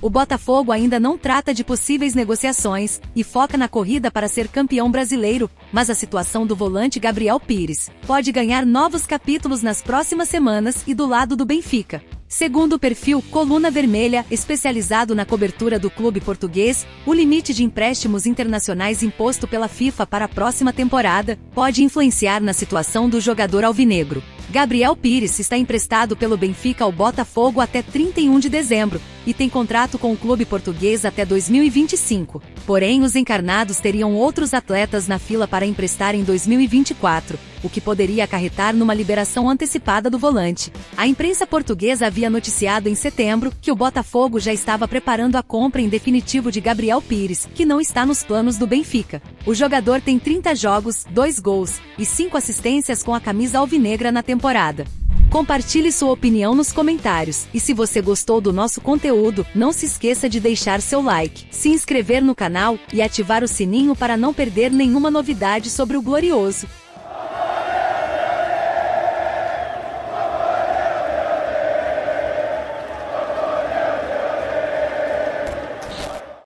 O Botafogo ainda não trata de possíveis negociações e foca na corrida para ser campeão brasileiro, mas a situação do volante Gabriel Pires pode ganhar novos capítulos nas próximas semanas e do lado do Benfica. Segundo o perfil Coluna Vermelha, especializado na cobertura do clube português, o limite de empréstimos internacionais imposto pela FIFA para a próxima temporada pode influenciar na situação do jogador alvinegro. Gabriel Pires está emprestado pelo Benfica ao Botafogo até 31 de dezembro e tem contrato com o clube português até 2025. Porém, os encarnados teriam outros atletas na fila para emprestar em 2024, o que poderia acarretar numa liberação antecipada do volante. A imprensa portuguesa havia noticiado em setembro que o Botafogo já estava preparando a compra em definitivo de Gabriel Pires, que não está nos planos do Benfica. O jogador tem 30 jogos, 2 gols e 5 assistências com a camisa alvinegra na temporada. Compartilhe sua opinião nos comentários, e se você gostou do nosso conteúdo, não se esqueça de deixar seu like, se inscrever no canal e ativar o sininho para não perder nenhuma novidade sobre o Glorioso.